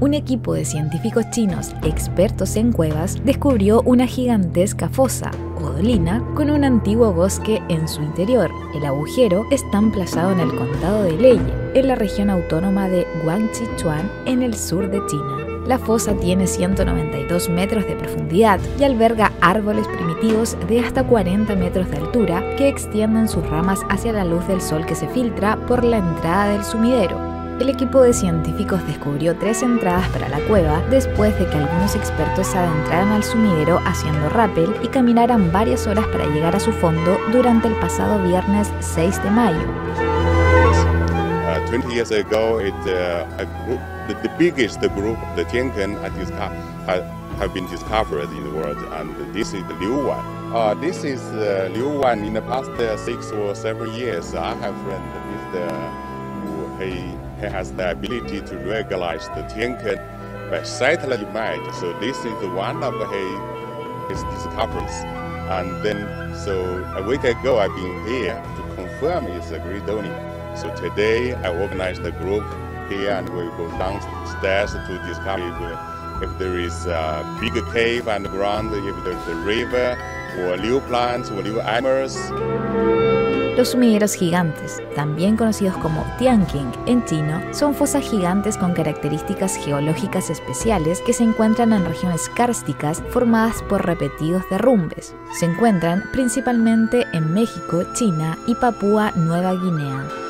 un equipo de científicos chinos expertos en cuevas descubrió una gigantesca fosa o dolina con un antiguo bosque en su interior. El agujero está emplazado en el condado de Leye, en la región autónoma de Guangxi-Chuan, en el sur de China. La fosa tiene 192 metros de profundidad y alberga árboles primitivos de hasta 40 metros de altura que extienden sus ramas hacia la luz del sol que se filtra por la entrada del sumidero. El equipo de científicos descubrió 3 entradas para la cueva después de que algunos expertos se adentraran al sumidero haciendo rappel y caminaran varias horas para llegar a su fondo durante el pasado viernes 6 de mayo. 20 years ago, the biggest group, the Tianken, have been discovered in the world, and this is the Liu Wan. This is Liu Wan. In the past 6 or 7 years, I have friend with he has the ability to regularize the Tianken by satellite image. So this is one of his discoveries. And then, so a week ago, I've been here to confirm it's a great donor. So today, I organized a group here, and we go downstairs to discover if there is a big cave underground, if there's a river, or new plants, or new animals. Los sumideros gigantes, también conocidos como Tianqing en chino, son fosas gigantes con características geológicas especiales que se encuentran en regiones kársticas formadas por repetidos derrumbes. Se encuentran principalmente en México, China y Papúa Nueva Guinea.